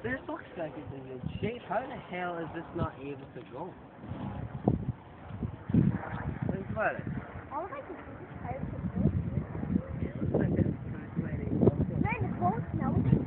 This looks like it's in good shape. How the hell is this not able to go? Think about it. I would like to see this tire to go. Yeah, it looks like it's pretty able to. Man, the phone smells.